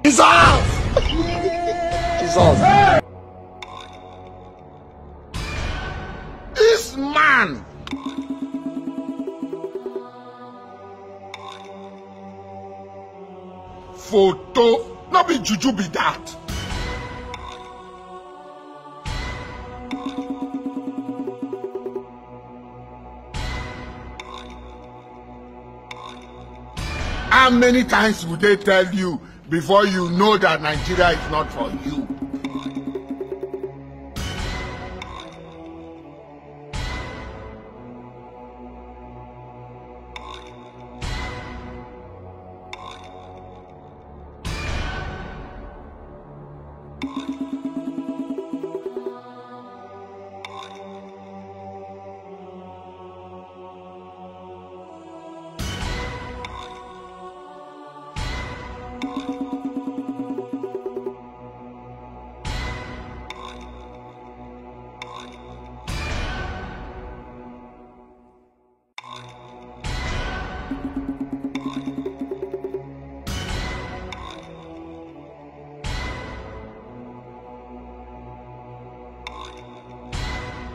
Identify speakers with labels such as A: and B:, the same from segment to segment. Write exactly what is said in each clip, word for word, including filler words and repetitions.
A: Jesus! Jesus! This man! Photo, not be juju be that. How many times would they tell you before you know that Nigeria is not for you?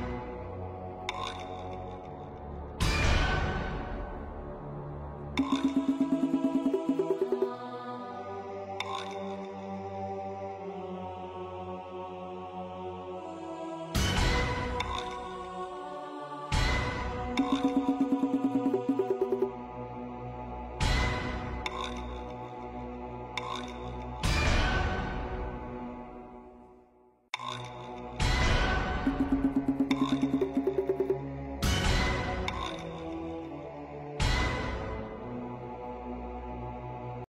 A: You